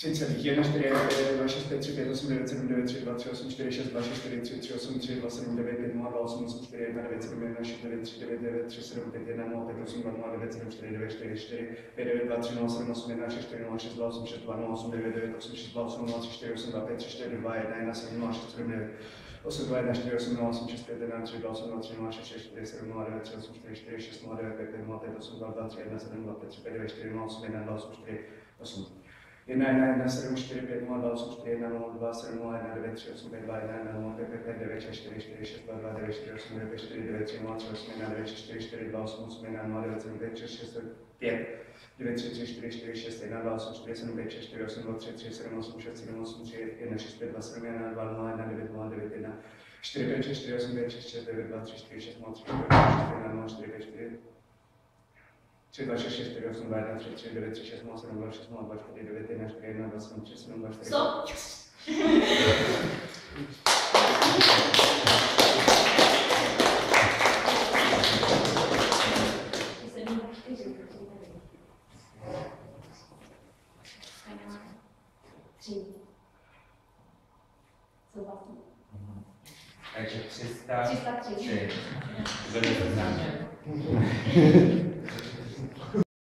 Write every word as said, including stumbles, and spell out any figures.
tři celých jedna, čtyři, pět, dva, šest, pět, tři, pět, osm, devět, sedm, devět, tři, dva, tři, osm, čtyři, šest, dva, šest, čtyři, tři, tři, osm, tři, dva, sedm, devět, pět, nula, dva, osm, osm, čtyři, jedna, devět, sedm, jedna, šest, devět, tři, devět, devět, tři, sedm, pět, jedna, nula, pět, osm, dva, nula, devět, sedm, čtyři, devět, čtyři, čtyři, pět, devět, dva, tři, nula, sedm, osm, jedna, šest, čtyři, nula, šest, dva, osm, šest, dva, nula, osm, devět, devět, osm, šest, dva, osm, nula, tři, čtyři, osm, dva, pět, tři, čtyři, dva, jedna, jedna, sedm, nula, šest, sedm, devět, osm, dva, jedna, čtyři, osm, nula, osm, šest, pět, jedna, tři, dva, osm, dva, tři, nula, šest, šest, čtyři, sedm, nula, devět, tři, osm, čtyři, čtyři, šest, nula, devět, pět, pět, nula, pět, osm, dva, dva, tři, jedna, sedm, dva, pět, tři, pět, devět, čtyři, nula, osm, jedna, dva, osm, čtyři, osm. jedna, jedna, jedna, sedm, čtyři, pět, nula, dva, osm, čtyři, jedna, nula, dva, sedm, nula, jedna, devět, tři, osm, pět, dva, jedna, jedna, nula, pět, pět, devět, šest, čtyři, čtyři, šest, dva, dva, devět, čtyři, osm, devět, čtyři, devět, tři, nula, tři, osm, jedna, devět, šest, čtyři, čtyři, dva, osm, osm, jedna, nula, devět, sedm, pět, šest, šest, pět, devět, tři, tři, čtyři, čtyři, šest, jedna, dva, osm, čtyři, sedm, pět, šest, čtyři, osm, dva, tři, tři, sedm, osm, šest, sedm, osm, tři, jedna, šest, pět, dva, sedm, jedna, dva, nula, jedna, devět, nula, devět, jedna, čtyři, pět, šest, čtyři, osm, pět, šest, šest, devět, dva, tři, čtyři, šest, nula, tři, čtyři, šest, jedna, nula, čtyři, pět, čtyři, tři, dva, šest, šest, čtyři, osm, dva, jedna, tři, tři, devět, tři, šest, nula, sedm, dva, šest, nula, dva, čtyři, devět, jedna, čtyři, jedna, dva, sedm, tři, sedm, dva, čtyři. Stop! Takže tři sta tři sta tři. tři.